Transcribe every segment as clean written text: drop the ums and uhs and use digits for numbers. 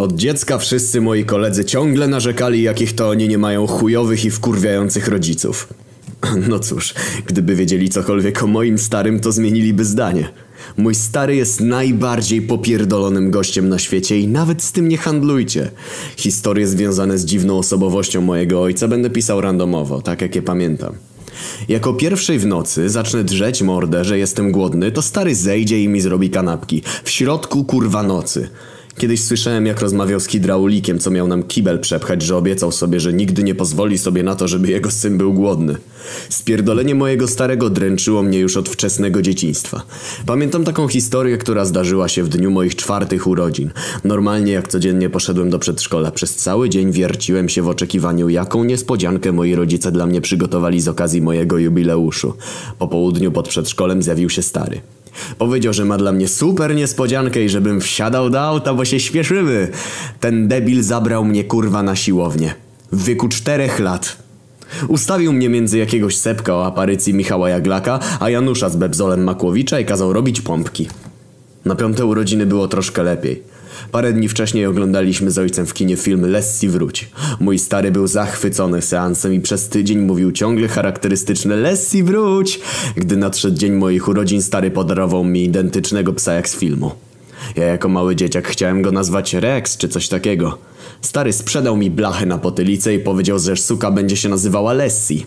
Od dziecka wszyscy moi koledzy ciągle narzekali, jakich to oni nie mają chujowych i wkurwiających rodziców. No cóż, gdyby wiedzieli cokolwiek o moim starym, to zmieniliby zdanie. Mój stary jest najbardziej popierdolonym gościem na świecie i nawet z tym nie handlujcie. Historie związane z dziwną osobowością mojego ojca będę pisał randomowo, tak jak je pamiętam. Jak o 1:00 w nocy zacznę drzeć mordę, że jestem głodny, to stary zejdzie i mi zrobi kanapki. W środku kurwa nocy. Kiedyś słyszałem, jak rozmawiał z hydraulikiem, co miał nam kibel przepchać, że obiecał sobie, że nigdy nie pozwoli sobie na to, żeby jego syn był głodny. Spierdolenie mojego starego dręczyło mnie już od wczesnego dzieciństwa. Pamiętam taką historię, która zdarzyła się w dniu moich 4. urodzin. Normalnie jak codziennie poszedłem do przedszkola. Przez cały dzień wierciłem się w oczekiwaniu, jaką niespodziankę moi rodzice dla mnie przygotowali z okazji mojego jubileuszu. Po południu pod przedszkolem zjawił się stary. Powiedział, że ma dla mnie super niespodziankę i żebym wsiadał do auta, bo się śpieszymy. Ten debil zabrał mnie kurwa na siłownię. W wieku 4 lat. Ustawił mnie między jakiegoś Sepka o aparycji Michała Jaglaka, a Janusza z Bebzolem Makłowicza i kazał robić pompki. Na 5. urodziny było troszkę lepiej. Parę dni wcześniej oglądaliśmy z ojcem w kinie film Lessi wróć. Mój stary był zachwycony seansem i przez tydzień mówił ciągle charakterystyczne Lessi wróć. Gdy nadszedł dzień moich urodzin, stary podarował mi identycznego psa jak z filmu. Ja jako mały dzieciak chciałem go nazwać Rex czy coś takiego. Stary sprzedał mi blachę na potylicę i powiedział, że suka będzie się nazywała Lessi.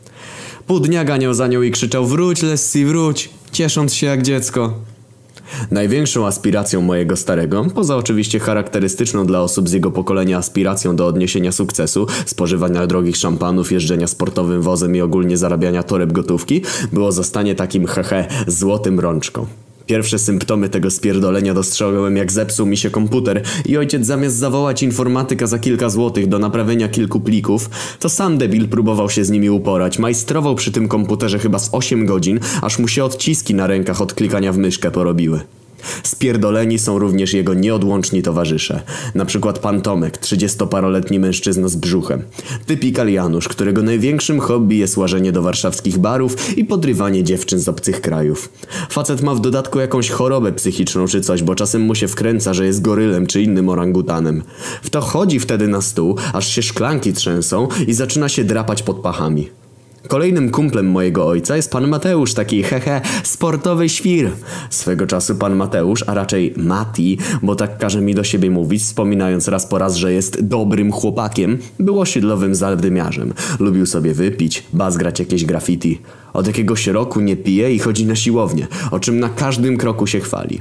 Pół dnia ganiał za nią i krzyczał wróć Lessi wróć, ciesząc się jak dziecko. Największą aspiracją mojego starego, poza oczywiście charakterystyczną dla osób z jego pokolenia aspiracją do odniesienia sukcesu, spożywania drogich szampanów, jeżdżenia sportowym wozem i ogólnie zarabiania toreb gotówki, było zostanie takim złotym rączką. Pierwsze symptomy tego spierdolenia dostrzegłem, jak zepsuł mi się komputer i ojciec zamiast zawołać informatyka za kilka złotych do naprawienia kilku plików, to sam debil próbował się z nimi uporać. Majstrował przy tym komputerze chyba z 8 godzin, aż mu się odciski na rękach od klikania w myszkę porobiły. Spierdoleni są również jego nieodłączni towarzysze. Na przykład pan Tomek, 30-paroletni mężczyzna z brzuchem. Typikal Janusz, którego największym hobby jest łażenie do warszawskich barów i podrywanie dziewczyn z obcych krajów. Facet ma w dodatku jakąś chorobę psychiczną czy coś, bo czasem mu się wkręca, że jest gorylem czy innym orangutanem. W to chodzi wtedy na stół, aż się szklanki trzęsą i zaczyna się drapać pod pachami. Kolejnym kumplem mojego ojca jest pan Mateusz, taki sportowy świr. Swego czasu pan Mateusz, a raczej Mati, bo tak każe mi do siebie mówić, wspominając raz po raz, że jest dobrym chłopakiem, był osiedlowym zadymiarzem. Lubił sobie wypić, bazgrać jakieś graffiti. Od jakiegoś roku nie pije i chodzi na siłownię, o czym na każdym kroku się chwali.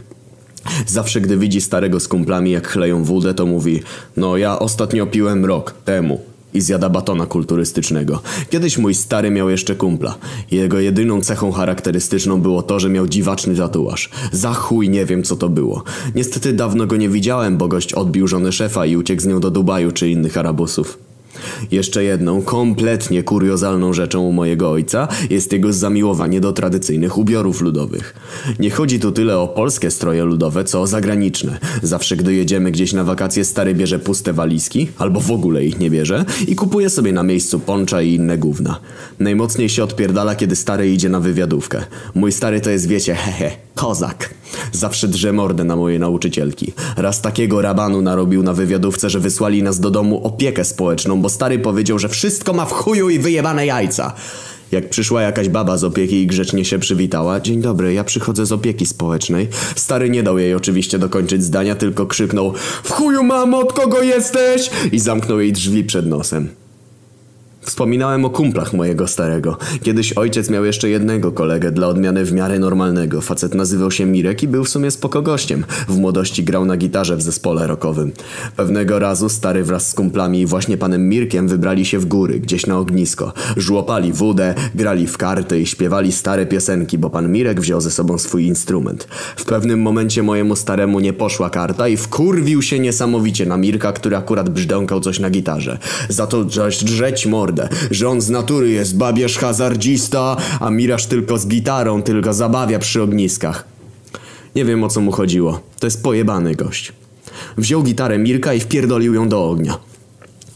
Zawsze gdy widzi starego z kumplami jak chleją wódę, to mówi: no ja ostatnio piłem rok temu. I zjada batona kulturystycznego. Kiedyś mój stary miał jeszcze kumpla. Jego jedyną cechą charakterystyczną było to, że miał dziwaczny tatuaż. Za chuj nie wiem co to było. Niestety dawno go nie widziałem, bo gość odbił żonę szefa i uciekł z nią do Dubaju czy innych Arabusów. Jeszcze jedną, kompletnie kuriozalną rzeczą u mojego ojca jest jego zamiłowanie do tradycyjnych ubiorów ludowych. Nie chodzi tu tyle o polskie stroje ludowe, co o zagraniczne. Zawsze gdy jedziemy gdzieś na wakacje, stary bierze puste walizki, albo w ogóle ich nie bierze i kupuje sobie na miejscu poncza i inne gówna. Najmocniej się odpierdala, kiedy stary idzie na wywiadówkę. Mój stary to jest, wiecie, kozak. Zawsze drze mordę na moje nauczycielki. Raz takiego rabanu narobił na wywiadówce, że wysłali nas do domu opiekę społeczną, bo stary powiedział, że wszystko ma w chuju i wyjebane jajca. Jak przyszła jakaś baba z opieki i grzecznie się przywitała: dzień dobry, ja przychodzę z opieki społecznej. Stary nie dał jej oczywiście dokończyć zdania, tylko krzyknął: w chuju mamo, od kogo jesteś? I zamknął jej drzwi przed nosem. Wspominałem o kumplach mojego starego. Kiedyś ojciec miał jeszcze jednego kolegę, dla odmiany w miarę normalnego. Facet nazywał się Mirek i był w sumie spoko gościem. W młodości grał na gitarze w zespole rockowym. Pewnego razu stary wraz z kumplami i właśnie panem Mirkiem wybrali się w góry, gdzieś na ognisko. Żłopali wódę, grali w karty i śpiewali stare piosenki, bo pan Mirek wziął ze sobą swój instrument. W pewnym momencie mojemu staremu nie poszła karta i wkurwił się niesamowicie na Mirka, który akurat brzdękał coś na gitarze. Za to drzeć mordę, że on z natury jest babież hazardzista, a Miraż tylko z gitarą, tylko zabawia przy ogniskach. Nie wiem o co mu chodziło. To jest pojebany gość. Wziął gitarę Mirka i wpierdolił ją do ognia.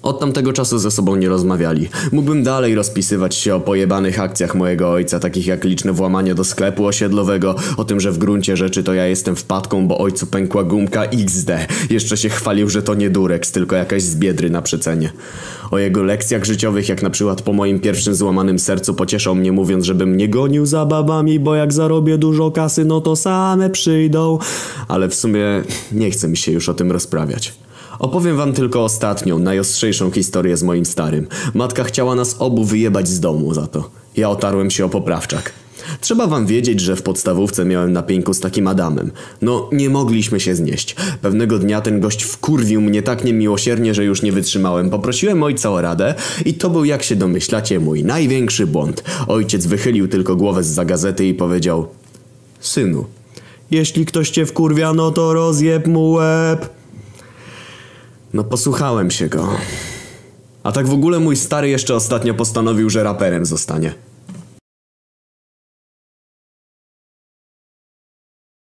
Od tamtego czasu ze sobą nie rozmawiali. Mógłbym dalej rozpisywać się o pojebanych akcjach mojego ojca, takich jak liczne włamanie do sklepu osiedlowego, o tym, że w gruncie rzeczy to ja jestem wpadką, bo ojcu pękła gumka XD. Jeszcze się chwalił, że to nie Durex, tylko jakaś z Biedry na przecenie. O jego lekcjach życiowych, jak na przykład po moim pierwszym złamanym sercu pocieszał mnie, mówiąc, żebym nie gonił za babami, bo jak zarobię dużo kasy, no to same przyjdą. Ale w sumie nie chce mi się już o tym rozprawiać. Opowiem wam tylko ostatnią, najostrzejszą historię z moim starym. Matka chciała nas obu wyjebać z domu za to. Ja otarłem się o poprawczak. Trzeba wam wiedzieć, że w podstawówce miałem na pieńku z takim Adamem. No, nie mogliśmy się znieść. Pewnego dnia ten gość wkurwił mnie tak niemiłosiernie, że już nie wytrzymałem. Poprosiłem ojca o radę i to był, jak się domyślacie, mój największy błąd. Ojciec wychylił tylko głowę zza gazety i powiedział: synu, jeśli ktoś cię wkurwia, no to rozjeb mu łeb. No posłuchałem się go. A tak w ogóle mój stary jeszcze ostatnio postanowił, że raperem zostanie.